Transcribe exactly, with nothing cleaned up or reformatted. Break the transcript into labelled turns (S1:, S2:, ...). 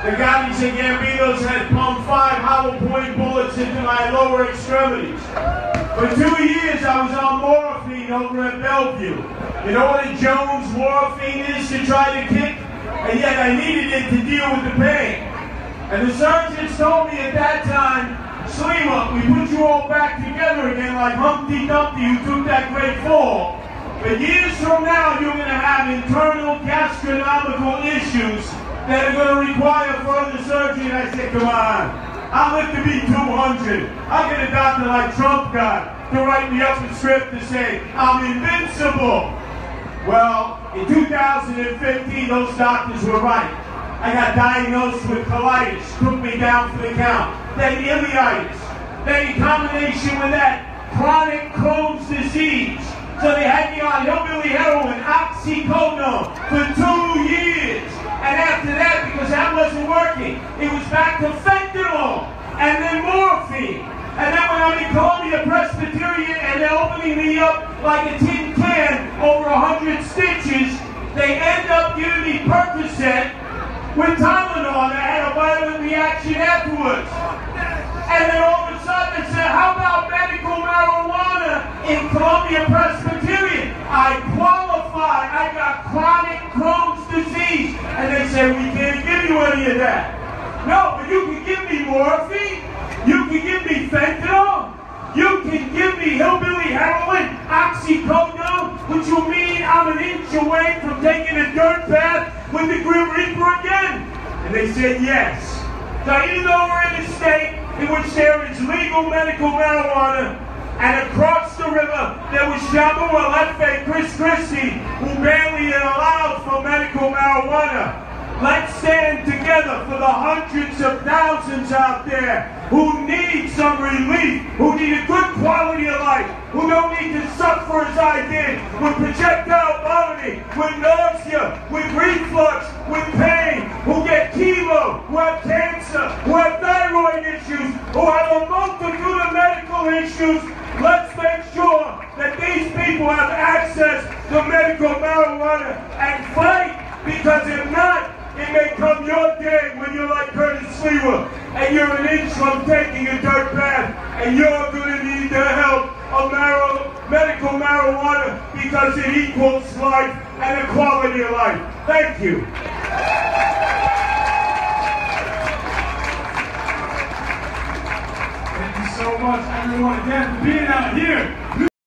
S1: The Gottis and Gambinos had pumped five hollow point bullets into my lower extremities. For two years, I was on morphine over at Bellevue. You know what a Jones morphine is to try to kick? And yet I needed it to deal with the pain. And the surgeons told me at that time, Slima, we put you all back together again like Humpty Dumpty who took that great fall. But years from now, you're going to have internal gastronomical issues that are going to require further surgery. And I said, come on, I'll live to be two hundred. I'll get a doctor like Trump got to write me up a script to say, I'm invincible. Well, in two thousand fifteen, those doctors were right. I got diagnosed with colitis, took me down for the count. Then ileitis. Then in combination with that, chronic Crohn's disease. So they had me on hillbilly heroin, oxycodone, for two years. And after that, because that wasn't working, it was back to fentanyl, and then morphine. And then when I'm in Columbia Presbyterian and they're opening me up like a tin can over a hundred stitches, they end up giving me Percocet with Tylenol, and I had a violent reaction afterwards. And then all of a sudden they said, how about medical marijuana in Columbia Presbyterian? I qualify. I got chronic Crohn's disease. And they said, we can't give you any of that. No, but you can give me morphine. You can give me fentanyl. You can give me hillbilly heroin, oxycodone, which will mean I'm an inch away from taking a dirt bath with the Grim Reaper again. And they said yes. So even though we're in a state in which there is legal medical marijuana, and across the river there was Shamu Alefe, Chris Christie, who barely allowed for medical marijuana. Let's stand together for the hundreds of thousands out there who need some relief, who need a good quality of life, who don't need to suffer as I did with projectile vomiting, with nausea, with reflux, with pain, who get chemo, who have cancer, who have thyroid issues, who have a multitude of medical issues. Let's make sure that these people have access to medical marijuana and fight, because if not, it may come your day when you're like Curtis Sliwa and you're an inch from taking a dirt bath, and you're going to need the help of mar medical marijuana because it equals life and the quality of life. Thank you.
S2: Thank you so much, everyone, again, for being out here.